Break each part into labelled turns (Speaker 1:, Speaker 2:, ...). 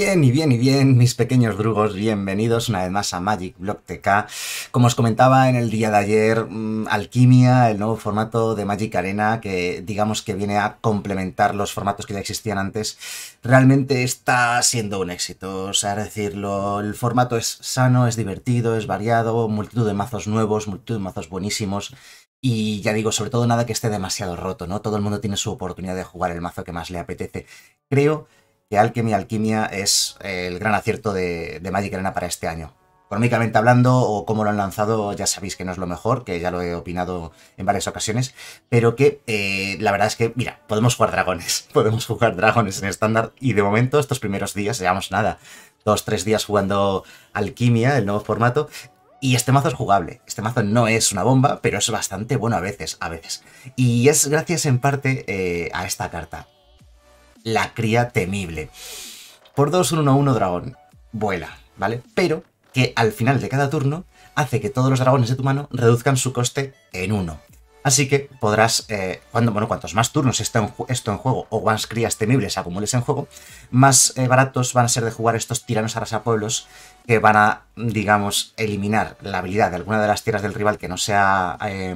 Speaker 1: Y bien, mis pequeños drugos, bienvenidos una vez más a Magic Block TK. Como os comentaba en el día de ayer, Alquimia, el nuevo formato de Magic Arena, que digamos que viene a complementar los formatos que ya existían antes, realmente está siendo un éxito. O sea, decirlo, el formato es sano, es divertido, es variado, multitud de mazos nuevos, multitud de mazos buenísimos. Y ya digo, sobre todo nada que esté demasiado roto, ¿no? Todo el mundo tiene su oportunidad de jugar el mazo que más le apetece. Creo que Alquimia es el gran acierto de Magic Arena para este año. Económicamente hablando, o cómo lo han lanzado, ya sabéis que no es lo mejor, que ya lo he opinado en varias ocasiones, pero que la verdad es que, mira, podemos jugar dragones, podemos jugar dragones en estándar, y de momento estos primeros días, llevamos nada, 2-3 días jugando Alquimia, el nuevo formato, y este mazo es jugable. Este mazo no es una bomba, pero es bastante bueno a veces. Y es gracias en parte a esta carta. La cría temible. Por 2, un 1-1 dragón. Vuela, ¿vale? Pero que al final de cada turno hace que todos los dragones de tu mano reduzcan su coste en 1. Así que podrás, cuantos más turnos esté esto en juego o más crías temibles acumules en juego, más baratos van a ser de jugar estos tiranos arrasapueblos que van a, digamos, eliminar la habilidad de alguna de las tierras del rival que no sea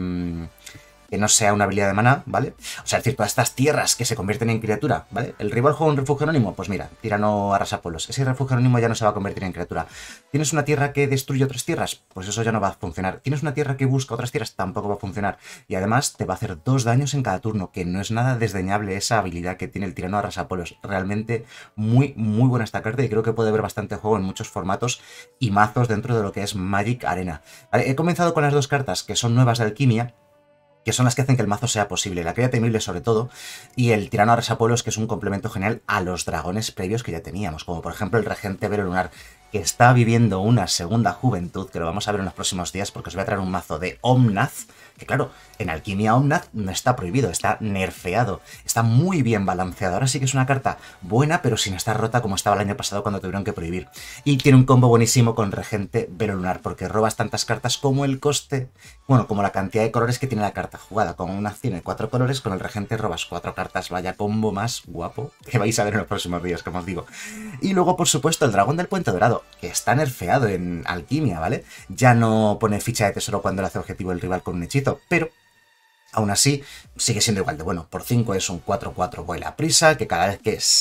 Speaker 1: una habilidad de maná, ¿vale? O sea, es decir, todas estas tierras que se convierten en criatura, ¿vale? ¿El rival juega un refugio anónimo? Pues mira, tirano arrasapueblos. Ese refugio anónimo ya no se va a convertir en criatura. ¿Tienes una tierra que destruye otras tierras? Pues eso ya no va a funcionar. ¿Tienes una tierra que busca otras tierras? Tampoco va a funcionar. Y además te va a hacer 2 daños en cada turno, que no es nada desdeñable esa habilidad que tiene el tirano arrasapueblos. Realmente muy buena esta carta y creo que puede haber bastante juego en muchos formatos y mazos dentro de lo que es Magic Arena. Vale, he comenzado con las 2 cartas que son nuevas de Alquimia, que son las que hacen que el mazo sea posible, la cría temible sobre todo, y el tirano arrasapueblos, que es un complemento genial a los dragones previos que ya teníamos, como por ejemplo el regente velo lunar, que está viviendo una segunda juventud, que lo vamos a ver en los próximos días, porque os voy a traer un mazo de Omnath, que claro, en Alquimia Omnath no está prohibido, está nerfeado, está muy bien balanceado. Ahora sí que es una carta buena, pero sin estar rota como estaba el año pasado cuando tuvieron que prohibir. Y tiene un combo buenísimo con regente velo lunar, porque robas tantas cartas como el coste, bueno, como la cantidad de colores que tiene la carta jugada. Con una tiene 4 colores, con el regente robas 4 cartas. Vaya combo más guapo que vais a ver en los próximos días, como os digo. Y luego, por supuesto, el dragón del puente dorado, que está nerfeado en Alquimia, ¿vale? Ya no pone ficha de tesoro cuando le hace objetivo el rival con un hechizo, pero aún así sigue siendo igual de bueno. Por 5 es un 4-4 vuela a prisa, que cada vez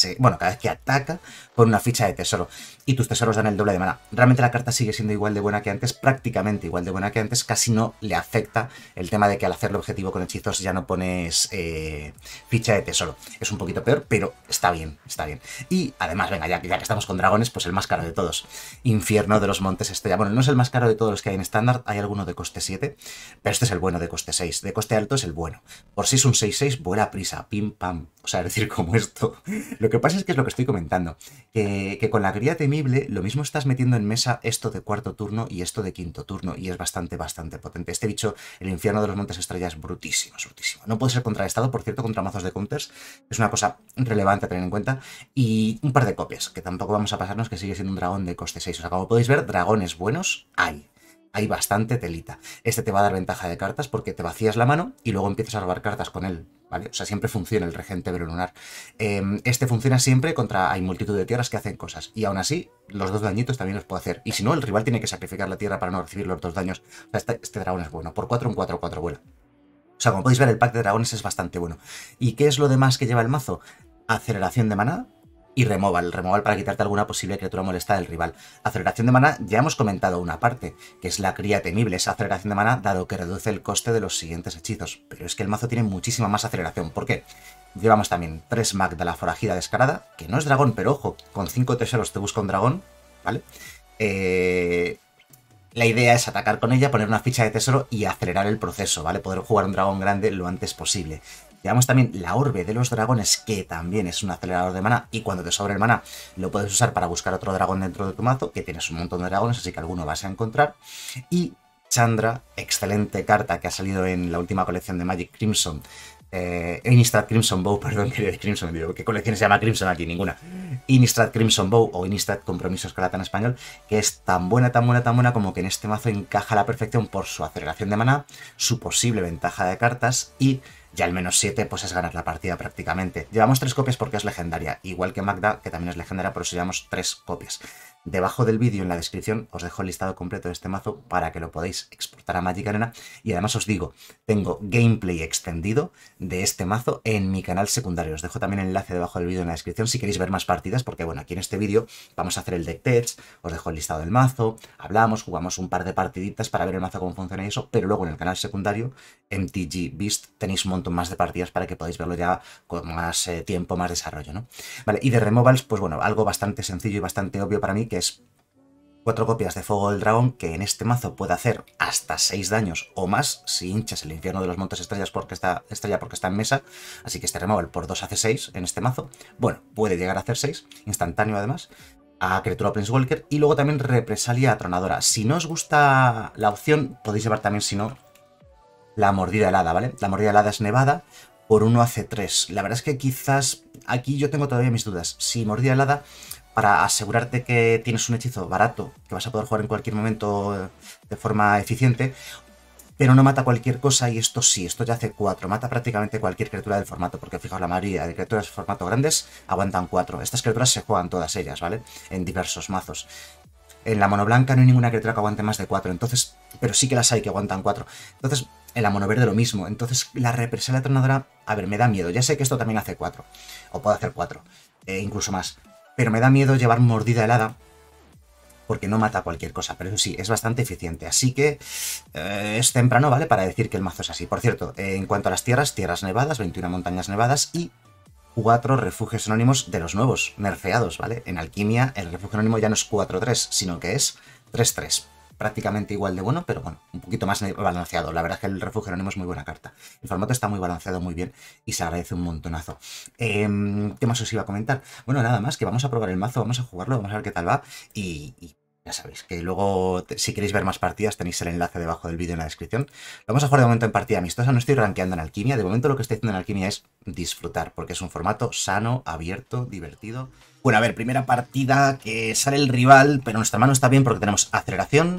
Speaker 1: que ataca pone una ficha de tesoro y tus tesoros dan el doble de mana. Realmente la carta sigue siendo igual de buena que antes, prácticamente igual de buena que antes. Casi no le afecta el tema de que al hacerle objetivo con hechizos ya no pones ficha de tesoro. Es un poquito peor, pero está bien, está bien. Y además, venga, ya que estamos con dragones, pues el más caro de todos, Infierno de los Montes Estrella. Bueno, no es el más caro de todos los que hay en estándar, hay alguno de coste 7, pero este es el bueno de coste 6. De coste alto es el bueno. Por si es un 6-6, vuela a prisa, pim pam. O sea, es decir, como esto. Lo que pasa es que es lo que estoy comentando, que con la cría temible lo mismo estás metiendo en mesa esto de cuarto turno y esto de quinto turno, y es bastante potente. Este bicho, el Infierno de los Montes Estrella, es brutísimo, es brutísimo. No puede ser contrarrestado, por cierto, contra mazos de counters. Es una cosa relevante a tener en cuenta. Y un par de copias, que tampoco vamos a pasarnos, que sigue siendo un dragón de coste 6. O sea, como podéis ver, dragones buenos hay. Hay bastante telita. Este te va a dar ventaja de cartas porque te vacías la mano y luego empiezas a robar cartas con él, ¿vale? O sea, siempre funciona el regente velo lunar. Este funciona siempre contra... Hay multitud de tierras que hacen cosas. Y aún así, los 2 dañitos también los puede hacer. Y si no, el rival tiene que sacrificar la tierra para no recibir los 2 daños. O sea, este dragón es bueno. Por 4, un 4-4 vuela. O sea, como podéis ver, el pack de dragones es bastante bueno. ¿Y qué es lo demás que lleva el mazo? Aceleración de maná y removal para quitarte alguna posible criatura molesta del rival. Aceleración de maná, ya hemos comentado una parte, que es la cría temible, esa aceleración de maná, dado que reduce el coste de los siguientes hechizos. Pero es que el mazo tiene muchísima más aceleración. ¿Por qué? Llevamos también 3 mag de la forajida descarada, que no es dragón, pero ojo, con 5 tesoros te busca un dragón, ¿vale? La idea es atacar con ella, poner una ficha de tesoro y acelerar el proceso, ¿vale? Poder jugar un dragón grande lo antes posible. Llevamos también la orbe de los dragones, que también es un acelerador de mana, y cuando te sobre el mana lo puedes usar para buscar otro dragón dentro de tu mazo, que tienes un montón de dragones, así que alguno vas a encontrar. Y Chandra, excelente carta que ha salido en la última colección de Magic Crimson, Innistrad Crimson Bow, perdón, quería decir Crimson, digo, ¿qué colección se llama Crimson aquí? Ninguna. Innistrad Crimson Bow o Innistrad Compromiso Escarlata en español, que es tan buena, tan buena, tan buena como que en este mazo encaja a la perfección por su aceleración de maná, su posible ventaja de cartas y ya al menos 7 pues es ganar la partida prácticamente. Llevamos 3 copias porque es legendaria, igual que Magda, que también es legendaria, por eso llevamos 3 copias. Debajo del vídeo en la descripción os dejo el listado completo de este mazo para que lo podáis exportar a Magic Arena y además os digo, tengo gameplay extendido de este mazo en mi canal secundario. Os dejo también el enlace debajo del vídeo en la descripción si queréis ver más partidas porque bueno, aquí en este vídeo vamos a hacer el deck test, os dejo el listado del mazo, hablamos, jugamos un par de partiditas para ver el mazo cómo funciona y eso, pero luego en el canal secundario, MTG Beast, tenéis un montón más de partidas para que podáis verlo ya con más tiempo, más desarrollo, ¿no? Vale, y de removals, pues bueno, algo bastante sencillo y bastante obvio para mí, que es 4 copias de Fuego del Dragón, que en este mazo puede hacer hasta 6 daños o más si hinchas el Infierno de los Montes Estrella porque está en mesa, así que este removal por 2 hace 6 en este mazo. Bueno, puede llegar a hacer 6, instantáneo además, a criatura Planeswalker, y luego también Represalia Atronadora. Si no os gusta la opción, podéis llevar también, si no, la Mordida Helada, ¿vale? La Mordida Helada es nevada, por 1 hace 3. La verdad es que quizás aquí yo tengo todavía mis dudas. Si Mordida Helada, para asegurarte que tienes un hechizo barato, que vas a poder jugar en cualquier momento de forma eficiente, pero no mata cualquier cosa, y esto sí, esto ya hace 4, mata prácticamente cualquier criatura del formato, porque fijaos, la mayoría de criaturas de formato grandes aguantan 4. Estas criaturas se juegan todas ellas, ¿vale? En diversos mazos. En la mono blanca no hay ninguna criatura que aguante más de 4, entonces, pero sí que las hay que aguantan 4. Entonces, en la mono verde lo mismo. Entonces, la Represalia Atronadora, a ver, me da miedo. Ya sé que esto también hace 4, o puede hacer 4, incluso más. Pero me da miedo llevar Mordida Helada, porque no mata cualquier cosa, pero eso sí, es bastante eficiente. Así que es temprano, ¿vale? Para decir que el mazo es así. Por cierto, en cuanto a las tierras nevadas, 21 montañas nevadas y 4 refugios anónimos de los nuevos, nerfeados, ¿vale? En Alquimia el refugio anónimo ya no es 4-3, sino que es 3-3. Prácticamente igual de bueno, pero bueno, un poquito más balanceado. La verdad es que el refugio anónimo es muy buena carta. El formato está muy balanceado, muy bien, y se agradece un montonazo. ¿Qué más os iba a comentar? Bueno, nada más, que vamos a probar el mazo, vamos a jugarlo, vamos a ver qué tal va, y ya sabéis que luego, si queréis ver más partidas, tenéis el enlace debajo del vídeo en la descripción. Lo vamos a jugar de momento en partida amistosa, no estoy rankeando en Alquimia. De momento lo que estoy haciendo en Alquimia es disfrutar, porque es un formato sano, abierto, divertido. Bueno, a ver, primera partida que sale el rival, pero nuestra mano está bien porque tenemos aceleración,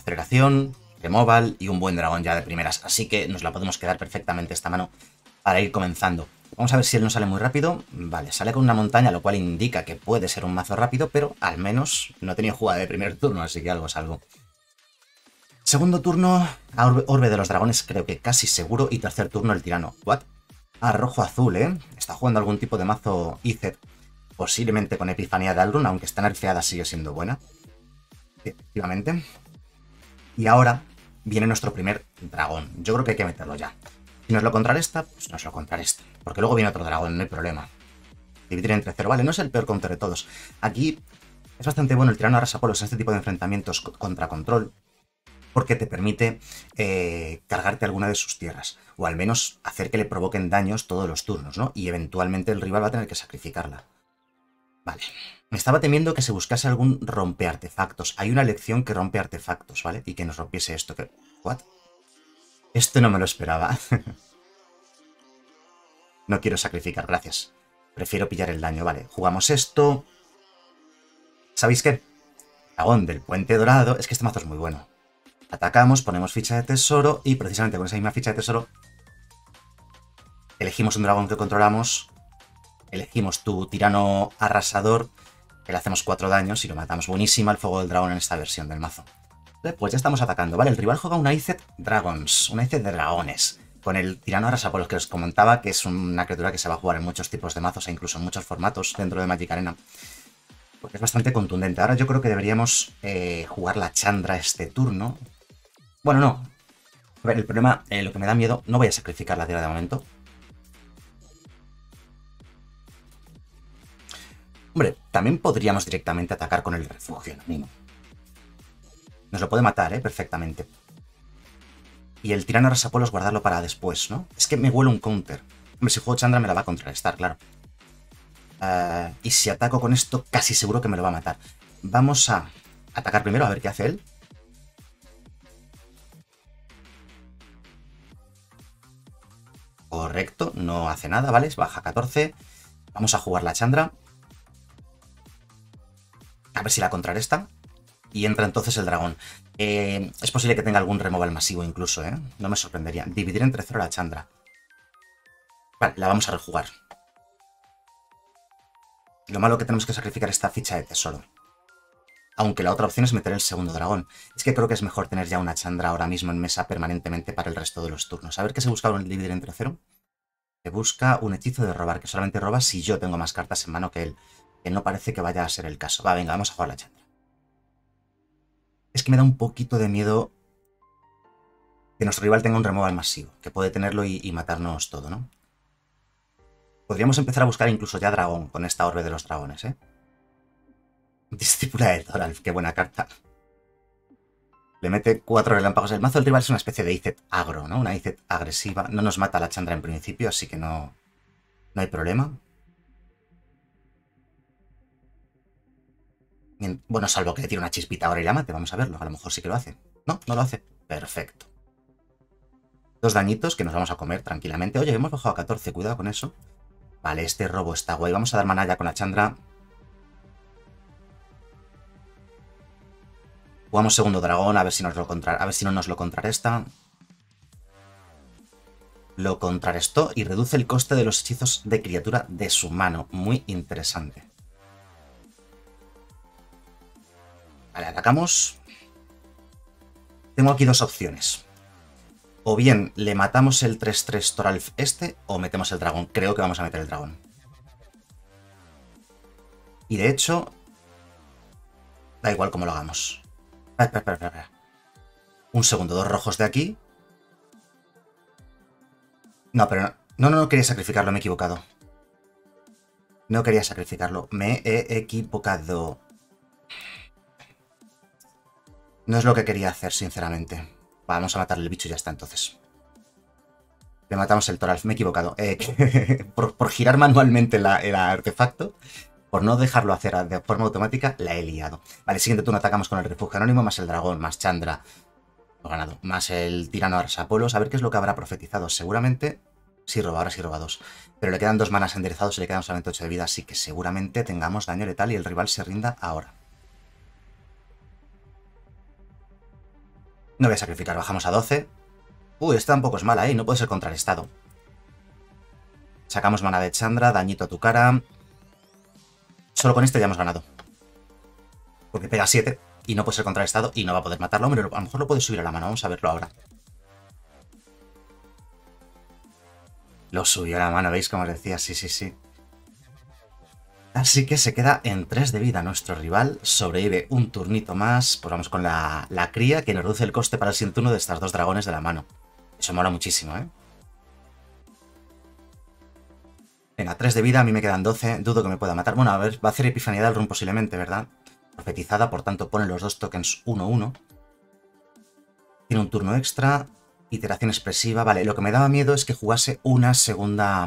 Speaker 1: removal y un buen dragón ya de primeras. Así que nos la podemos quedar perfectamente esta mano para ir comenzando. Vamos a ver si él no sale muy rápido. Vale, sale con una montaña, lo cual indica que puede ser un mazo rápido, pero al menos no he tenido jugada de primer turno, así que algo es algo. Segundo turno, Orbe de los Dragones, creo que casi seguro, y tercer turno el Tirano. ¿What? Ah, rojo-azul, ¿eh? Está jugando algún tipo de mazo Izet, posiblemente con Epifanía de Alrun, aunque está nerfeada, sigue siendo buena. Efectivamente. Y ahora viene nuestro primer dragón. Yo creo que hay que meterlo ya. Si nos lo contrarresta, pues nos lo contrarresta. Porque luego viene otro dragón, no hay problema. Dividir entre 0, vale, no es el peor counter de todos. Aquí es bastante bueno el tirano arrasapolos en este tipo de enfrentamientos contra control, porque te permite cargarte alguna de sus tierras, o al menos hacer que le provoquen daños todos los turnos, ¿no? Y eventualmente el rival va a tener que sacrificarla. Vale. Me estaba temiendo que se buscase algún rompe artefactos. Hay una lección que rompe artefactos, ¿vale? Y que nos rompiese esto. ¿What? Esto no me lo esperaba. No quiero sacrificar, gracias. Prefiero pillar el daño, vale. Jugamos esto. ¿Sabéis qué? Dragón del Puente Dorado. Es que este mazo es muy bueno. Atacamos, ponemos ficha de tesoro y precisamente con esa misma ficha de tesoro elegimos un dragón que controlamos. Elegimos tu tirano arrasador, que le hacemos 4 daños y lo matamos. Buenísima el fuego del dragón en esta versión del mazo. Vale, pues ya estamos atacando. Vale, el rival juega una Izet Dragons, una Izet de dragones, con el tirano arrasapolos que os comentaba, que es una criatura que se va a jugar en muchos tipos de mazos e incluso en muchos formatos dentro de Magic Arena. Porque es bastante contundente. Ahora yo creo que deberíamos jugar la Chandra este turno. Bueno, no. A ver, el problema, lo que me da miedo, no voy a sacrificar la tierra de momento. Hombre, también podríamos directamente atacar con el refugio anónimo. Nos lo puede matar, perfectamente. Y el tirano arrasapolos guardarlo para después, ¿no? Es que me huele un counter. Hombre, si juego Chandra me la va a contrarrestar, claro. Y si ataco con esto, casi seguro que me lo va a matar. Vamos a atacar primero, a ver qué hace él. Correcto, no hace nada, ¿vale? Baja 14. Vamos a jugar la Chandra. A ver si la contrarresta. Y entra entonces el dragón. Es posible que tenga algún removal masivo incluso, ¿eh? No me sorprendería. Dividir entre 0 la Chandra. Vale, la vamos a rejugar. Lo malo que tenemos que sacrificar esta ficha de tesoro. Aunque la otra opción es meter el segundo dragón. Es que creo que es mejor tener ya una Chandra ahora mismo en mesa permanentemente para el resto de los turnos. A ver qué se busca un dividir entre 0. Se busca un hechizo de robar, que solamente roba si yo tengo más cartas en mano que él. Que no parece que vaya a ser el caso. Va, venga, vamos a jugar la Chandra. Es que me da un poquito de miedo que nuestro rival tenga un removal masivo, que puede tenerlo y matarnos todo, ¿no? Podríamos empezar a buscar incluso ya dragón con esta orbe de los dragones, ¿eh? Discípula de Thoralf, qué buena carta. Le mete 4 relámpagos. El mazo del rival es una especie de Izzet agro, ¿no? Una Izzet agresiva. No nos mata la Chandra en principio, así que no hay problema. Bueno, salvo que le tire una chispita ahora y la mate. Vamos a verlo. A lo mejor sí que lo hace. No, no lo hace. Perfecto. 2 dañitos que nos vamos a comer tranquilamente. Oye, hemos bajado a 14. Cuidado con eso. Vale, este robo está guay. Vamos a dar mana ya con la Chandra. Jugamos segundo dragón, a ver si no nos lo contrarresta. Lo contrarrestó y reduce el coste de los hechizos de criatura de su mano. Muy interesante. Vale, atacamos. Tengo aquí 2 opciones. O bien le matamos el 3-3 Thoralf este, o metemos el dragón. Creo que vamos a meter el dragón. Y de hecho, da igual cómo lo hagamos. Espera. Un segundo, 2 rojos de aquí. No, pero no quería sacrificarlo, me he equivocado. No quería sacrificarlo, me he equivocado. No es lo que quería hacer, sinceramente. Vamos a matarle el bicho y ya está, entonces. Le matamos el Thoralf, me he equivocado. Por girar manualmente el artefacto, por no dejarlo hacer de forma automática, la he liado. Vale, siguiente turno atacamos con el refugio anónimo, más el dragón, más Chandra. Hemos ganado. Más el tirano Arsapolos. A ver qué es lo que habrá profetizado. Seguramente sí roba, ahora sí roba 2. Pero le quedan 2 manas enderezados y le quedan solamente 8 de vida, así que seguramente tengamos daño letal y el rival se rinda ahora. No voy a sacrificar, bajamos a 12. Esta tampoco es mala, ¿eh? No puede ser contrarrestado. Sacamos mana de Chandra, dañito a tu cara. Solo con este ya hemos ganado. Porque pega 7 y no puede ser contrarrestado y no va a poder matarlo. Hombre, a lo mejor lo puede subir a la mano, vamos a verlo ahora. Lo subió a la mano, ¿veis cómo os decía? Sí. Así que se queda en 3 de vida nuestro rival, sobrevive un turnito más, pues vamos con la cría que nos reduce el coste para el siguiente turno de estas 2 dragones de la mano. Eso mola muchísimo, ¿eh? Venga, 3 de vida, a mí me quedan 12, dudo que me pueda matar. Bueno, a ver, va a hacer Epifanía de Alrun posiblemente, ¿verdad? Profetizada, por tanto pone los 2 tokens 1-1. Tiene un turno extra, iteración expresiva, vale, lo que me daba miedo es que jugase una segunda...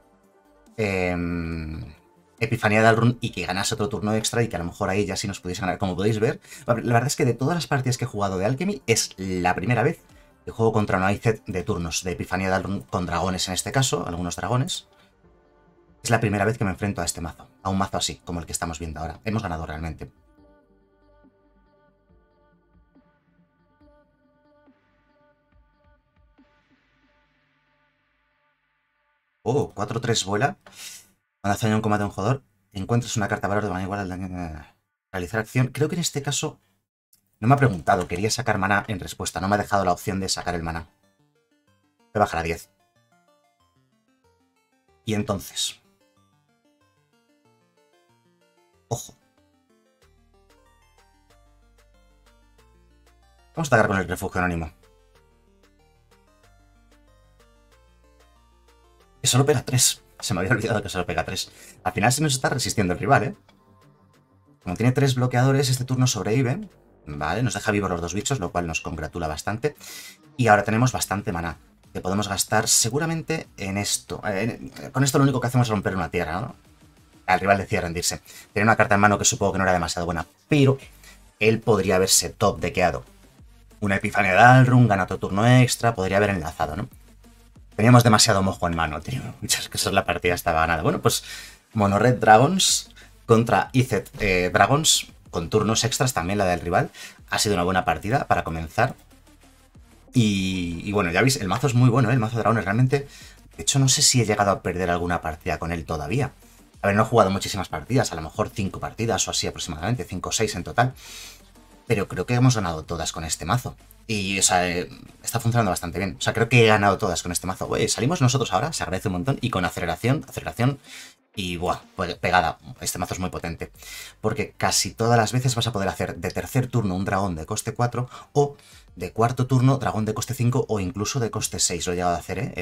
Speaker 1: Epifanía de Alrun y que ganase otro turno extra y que a lo mejor ahí ya sí nos pudiese ganar. Como podéis ver, la verdad es que de todas las partidas que he jugado de Alchemy es la primera vez que juego contra una Izzet de turnos de Epifanía de Alrun con dragones en este caso, algunos dragones. Es la primera vez que me enfrento a este mazo, a un mazo así, como el que estamos viendo ahora. Hemos ganado realmente. Oh, 4-3 vuela. Cuando hace daño a un combate a un jugador, encuentras una carta valor de manera igual al daño. Realizar acción. Creo que en este caso no me ha preguntado. Quería sacar mana en respuesta. No me ha dejado la opción de sacar el mana. Voy a bajar a 10. Y entonces... Ojo. Vamos a atacar con el refugio anónimo. Que solo pega 3. Se me había olvidado que solo pega 3. Al final se nos está resistiendo el rival, ¿eh? Como tiene 3 bloqueadores, este turno sobrevive. Vale, nos deja vivos los 2 bichos, lo cual nos congratula bastante. Y ahora tenemos bastante maná, que podemos gastar seguramente en esto. Con esto lo único que hacemos es romper una tierra, ¿no? Al rival decide rendirse. Tenía una carta en mano que supongo que no era demasiado buena, pero él podría haberse top dequeado. Una Epifanía de Alrun, gana otro turno extra, podría haber enlazado, ¿no? Teníamos demasiado mojo en mano, teníamos muchas cosas, la partida estaba ganada. Bueno, pues Mono Red Dragons contra Izet Dragons, con turnos extras también la del rival. Ha sido una buena partida para comenzar. Y bueno, ya veis, el mazo es muy bueno, ¿eh? El mazo de dragones realmente... De hecho, no sé si he llegado a perder alguna partida con él todavía. A ver, no he jugado muchísimas partidas, a lo mejor 5 partidas o así aproximadamente, 5 o 6 en total. Pero creo que hemos ganado todas con este mazo. Y, o sea, está funcionando bastante bien. O sea, creo que he ganado todas con este mazo. Oye, salimos nosotros ahora, se agradece un montón. Y con aceleración, y buah, pues pegada. Este mazo es muy potente. Porque casi todas las veces vas a poder hacer de tercer turno un dragón de coste 4 o de cuarto turno dragón de coste 5 o incluso de coste 6. Lo he llegado a hacer, ¿eh?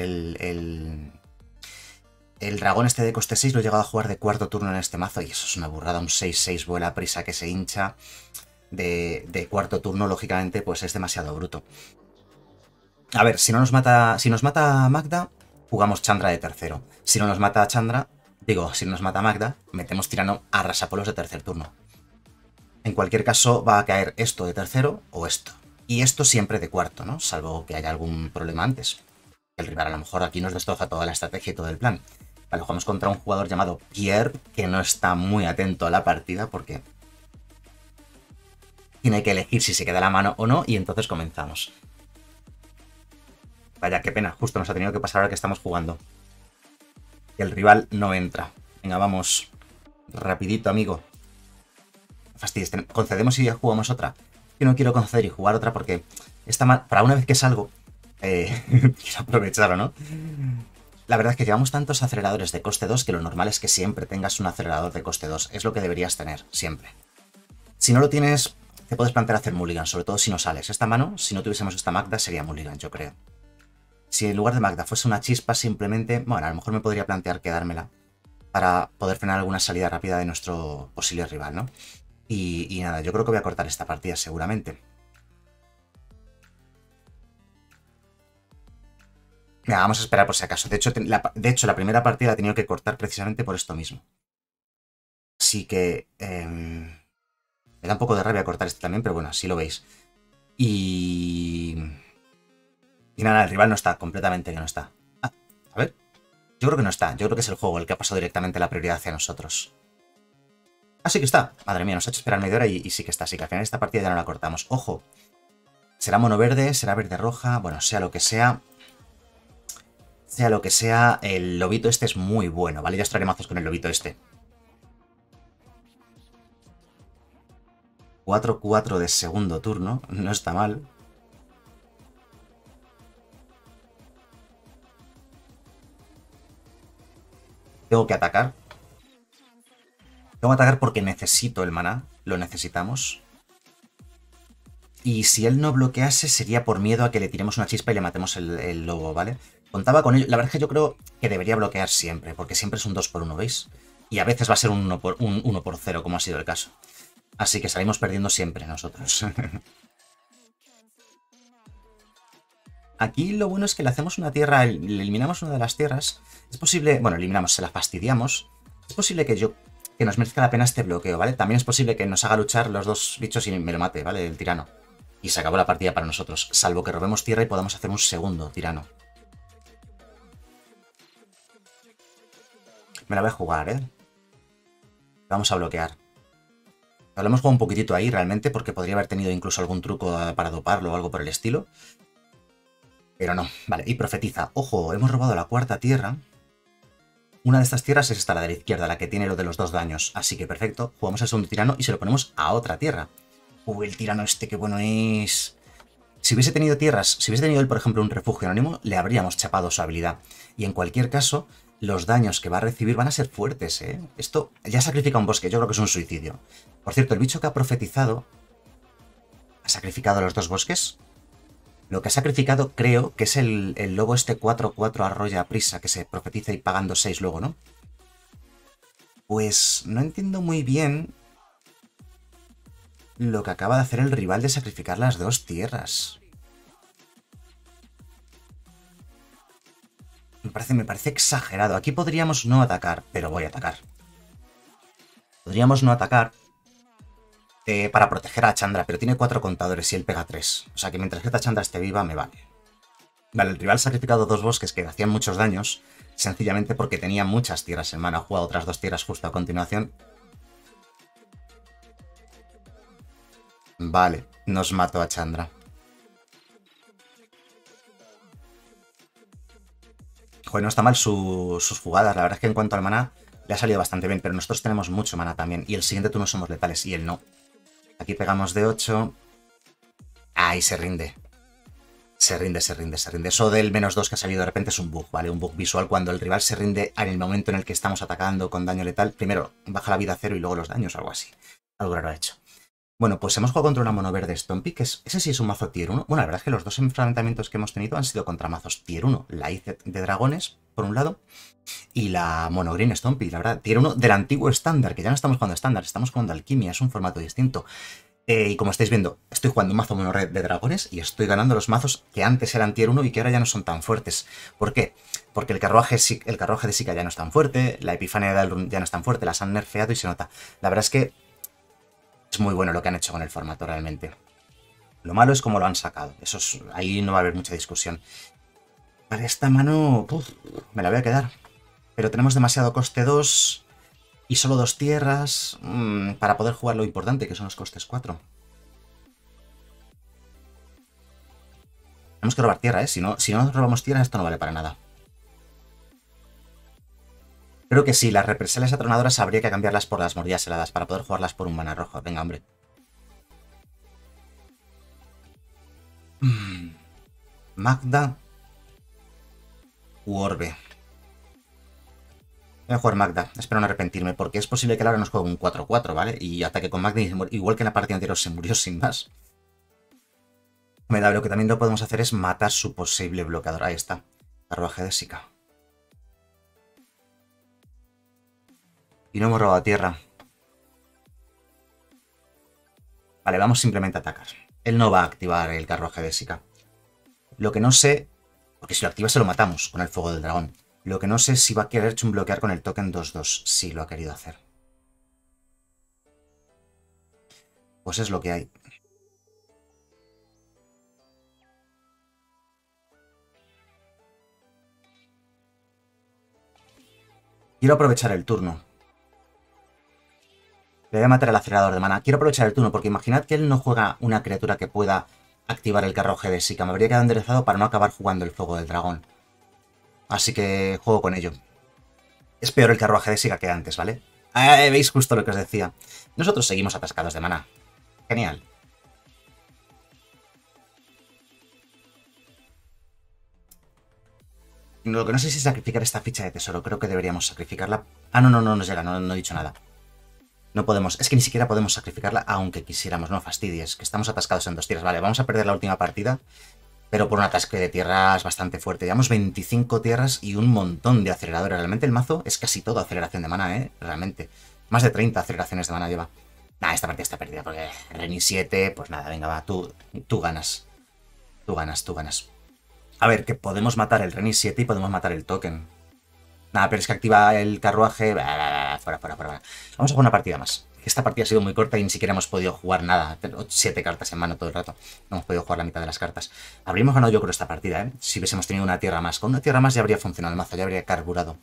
Speaker 1: El dragón este de coste 6 lo he llegado a jugar de cuarto turno en este mazo y eso es una burrada. Un 6-6 vuela prisa que se hincha de cuarto turno, lógicamente, pues es demasiado bruto. A ver, si nos mata Magda, jugamos Chandra de tercero. Si no nos mata Chandra, si nos mata Magda, metemos tirano a rasapolos de tercer turno. En cualquier caso, va a caer esto de tercero o esto. Y esto siempre de cuarto, ¿no? Salvo que haya algún problema antes. El rival a lo mejor aquí nos destroza toda la estrategia y todo el plan. Vale, jugamos contra un jugador llamado Pierre, que no está muy atento a la partida porque tiene que elegir si se queda la mano o no, y entonces comenzamos. Vaya, qué pena, justo nos ha tenido que pasar ahora que estamos jugando. Y el rival no entra. Venga, vamos. Rapidito, amigo. Fastidies. ¿Concedemos y ya jugamos otra? Yo no quiero conceder y jugar otra porque para una vez que salgo, quiero aprovecharlo, ¿no? La verdad es que llevamos tantos aceleradores de coste 2 que lo normal es que siempre tengas un acelerador de coste 2. Es lo que deberías tener, siempre. Si no lo tienes, te puedes plantear hacer mulligan, sobre todo si no sales. Esta mano, si no tuviésemos esta Magda, sería mulligan, yo creo. Si en lugar de Magda fuese una chispa, simplemente, bueno, a lo mejor me podría plantear quedármela para poder frenar alguna salida rápida de nuestro posible rival, ¿no? Y nada, yo creo que voy a cortar esta partida seguramente. Mira, vamos a esperar por si acaso. De hecho, la primera partida la he tenido que cortar precisamente por esto mismo. Así que... me da un poco de rabia cortar este también, pero bueno, así lo veis. Y nada, el rival no está, completamente que no está. Ah, a ver. Yo creo que no está. Yo creo que es el juego el que ha pasado directamente la prioridad hacia nosotros. Ah, sí que está. Madre mía, nos ha hecho esperar media hora y sí que está. Así que al final esta partida ya no la cortamos. Ojo. Será mono verde, será verde roja. Bueno, sea lo que sea. Sea lo que sea, el lobito este es muy bueno, ¿vale? Ya os traeré mazos con el lobito este. 4-4 de segundo turno, no está mal. Tengo que atacar. Tengo que atacar porque necesito el maná, lo necesitamos. Y si él no bloquease sería por miedo a que le tiremos una chispa y le matemos el lobo, ¿vale? Contaba con ello. La verdad es que yo creo que debería bloquear siempre, porque siempre es un 2x1, ¿veis? Y a veces va a ser un 1x0, como ha sido el caso. Así que salimos perdiendo siempre nosotros. Aquí lo bueno es que le hacemos una tierra, le eliminamos una de las tierras. Es posible, bueno, eliminamos, se la fastidiamos. Es posible que nos merezca la pena este bloqueo, ¿vale? También es posible que nos haga luchar los dos bichos y me lo mate, ¿vale? El tirano. Y se acabó la partida para nosotros, salvo que robemos tierra y podamos hacer un segundo tirano. Me la voy a jugar, ¿eh? Vamos a bloquear. Lo hemos jugado un poquitito ahí realmente porque podría haber tenido incluso algún truco para doparlo o algo por el estilo. Pero no. Vale, y profetiza. Ojo, hemos robado la cuarta tierra. Una de estas tierras es esta, la de la izquierda, la que tiene lo de los 2 daños. Así que perfecto. Jugamos al segundo tirano y se lo ponemos a otra tierra. El tirano este, qué bueno es. Si hubiese tenido tierras, si hubiese tenido él, por ejemplo, un refugio anónimo, le habríamos chapado su habilidad. Y en cualquier caso, los daños que va a recibir van a ser fuertes, ¿eh? Esto ya sacrifica un bosque, yo creo que es un suicidio. Por cierto, el bicho que ha profetizado ha sacrificado los 2 bosques. Lo que ha sacrificado creo que es el lobo este 4-4 arrolla prisa, que se profetiza y pagando 6 luego, ¿no? Pues no entiendo muy bien lo que acaba de hacer el rival de sacrificar las 2 tierras. Me parece exagerado. Aquí podríamos no atacar, pero voy a atacar. Podríamos no atacar para proteger a Chandra, pero tiene 4 contadores y él pega 3. O sea que mientras que esta Chandra esté viva, me vale. Vale, el rival ha sacrificado 2 bosques que hacían muchos daños, sencillamente porque tenía muchas tierras en mano. Ha jugado otras 2 tierras justo a continuación. Vale, nos mató a Chandra. Joder, no está mal sus jugadas. La verdad es que en cuanto al maná, le ha salido bastante bien, pero nosotros tenemos mucho maná también. Y el siguiente turno somos letales, y él no. Aquí pegamos de 8. Ahí se rinde. Se rinde. Eso del -2 que ha salido de repente es un bug, ¿vale? Un bug visual cuando el rival se rinde en el momento en el que estamos atacando con daño letal. Primero baja la vida a 0 y luego los daños o algo así. Algo raro ha hecho. Bueno, pues hemos jugado contra una mono verde Stompy, que ese sí es un mazo tier 1. Bueno, la verdad es que los 2 enfrentamientos que hemos tenido han sido contra mazos tier 1. La IZ de dragones, por un lado, y la mono green Stompy, la verdad. Tier 1 del antiguo estándar, que ya no estamos jugando estándar, estamos jugando alquimia, es un formato distinto. Y como estáis viendo, estoy jugando un mazo mono red de dragones y estoy ganando los mazos que antes eran tier 1 y que ahora ya no son tan fuertes. ¿Por qué? Porque el carruaje de Sika ya no es tan fuerte, la epifanía de Elrond ya no es tan fuerte, las han nerfeado y se nota. La verdad es que es muy bueno lo que han hecho con el formato realmente. Lo malo es cómo lo han sacado. Ahí no va a haber mucha discusión. Para esta mano, me la voy a quedar. Pero tenemos demasiado coste 2 y solo 2 tierras para poder jugar lo importante, que son los costes 4. Tenemos que robar tierra, ¿eh? Si no robamos tierra, esto no vale para nada. Creo que sí, las represalias atronadoras habría que cambiarlas por las mordillas heladas para poder jugarlas por un mana rojo. Venga, hombre. Magda u Orbe. Voy a jugar Magda, espero no arrepentirme, porque es posible que ahora nos juegue un 4-4, ¿vale? Y ataque con Magda, igual que en la partida anterior se murió sin más. Me da lo que también lo podemos hacer es matar su posible bloqueador. Ahí está. Carruaje de Sika. Y no hemos robado tierra. Vale, vamos simplemente a atacar. Él no va a activar el carruaje de Sika. Lo que no sé, porque si lo activa se lo matamos con el fuego del dragón. Lo que no sé es si va a querer bloquear con el token 2-2. Sí, lo ha querido hacer. Pues es lo que hay. Quiero aprovechar el turno. Le voy a matar al acelerador de mana. Quiero aprovechar el turno porque imaginad que él no juega una criatura que pueda activar el carruaje de Sika. Me habría quedado enderezado para no acabar jugando el fuego del dragón. Así que juego con ello. Es peor el carruaje de Sika que antes, ¿vale? Veis justo lo que os decía. Nosotros seguimos atascados de mana. Genial. Lo que no sé si sacrificar esta ficha de tesoro. Creo que deberíamos sacrificarla. Ah, no nos llega. No he dicho nada. No podemos. Es que ni siquiera podemos sacrificarla aunque quisiéramos. No fastidies. Que estamos atascados en 2 tierras. Vale, vamos a perder la última partida. Pero por un atasque de tierras bastante fuerte. Llevamos 25 tierras y un montón de aceleradores. Realmente el mazo es casi todo aceleración de mana, ¿eh? Realmente. Más de 30 aceleraciones de mana lleva. Nah, esta partida está perdida porque Reni 7, pues nada, venga, va, tú ganas. Tú ganas. A ver, que podemos matar el Reni 7 y podemos matar el token. Nada, pero es que activa el carruaje. Fuera. Vamos a jugar una partida más. Esta partida ha sido muy corta y ni siquiera hemos podido jugar nada. 7 cartas en mano todo el rato. No hemos podido jugar la mitad de las cartas. Habríamos ganado yo creo esta partida, ¿eh? Si hubiésemos tenido una tierra más. Con una tierra más ya habría funcionado el mazo, ya habría carburado.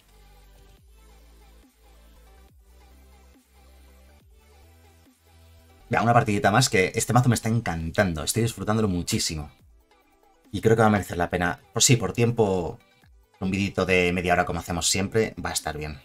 Speaker 1: Ya, una partidita más que este mazo me está encantando. Estoy disfrutándolo muchísimo. Y creo que va a merecer la pena. Pues sí, por tiempo, un vidito de media hora como hacemos siempre, va a estar bien.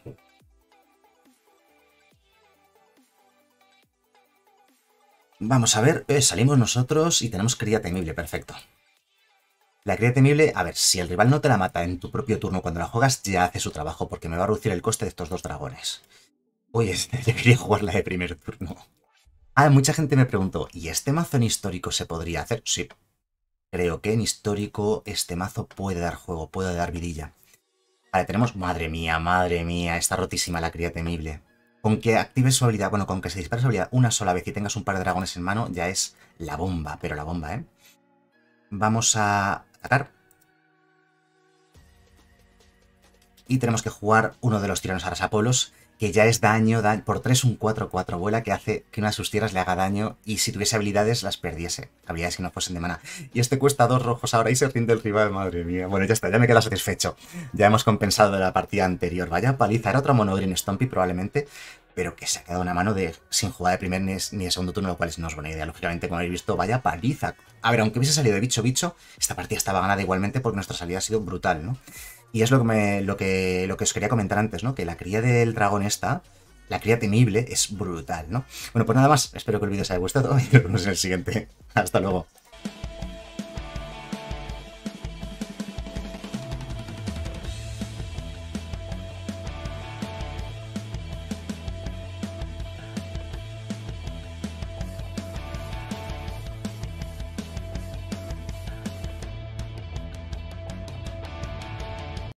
Speaker 1: Vamos a ver, salimos nosotros y tenemos cría temible, perfecto. La cría temible, a ver, si el rival no te la mata en tu propio turno cuando la juegas, ya hace su trabajo, porque me va a reducir el coste de estos 2 dragones. Oye, debería jugarla de primer turno. Ah, mucha gente me preguntó, ¿y este mazo en histórico se podría hacer? Sí. Creo que en histórico este mazo puede dar juego, puede dar vidilla. Vale, tenemos... Madre mía, está rotísima la cría temible. Con que active su habilidad, bueno, con que se dispare su habilidad una sola vez y tengas un par de dragones en mano, ya es la bomba, pero la bomba, ¿eh? Vamos a atacar. Y tenemos que jugar uno de los tiranos arasapueblos, que ya es daño, por 3 un 4-4 vuela que hace que una de sus tierras le haga daño y si tuviese habilidades las perdiese, habilidades que no fuesen de mana. Y este cuesta 2 rojos ahora y se rinde el rival, madre mía. Bueno, ya está, ya me quedo satisfecho. Ya hemos compensado de la partida anterior. Vaya paliza, era otra monogreen Stompy probablemente, pero que se ha quedado una mano de sin jugar de primer ni de segundo turno, lo cual no es buena idea. Lógicamente, como habéis visto, vaya paliza. A ver, aunque hubiese salido de bicho, esta partida estaba ganada igualmente porque nuestra salida ha sido brutal, ¿no? Y es lo que os quería comentar antes, ¿no? Que la cría del dragón esta, la cría temible, es brutal, ¿no? Bueno, pues nada más. Espero que el vídeo os haya gustado y nos vemos en el siguiente. Hasta luego.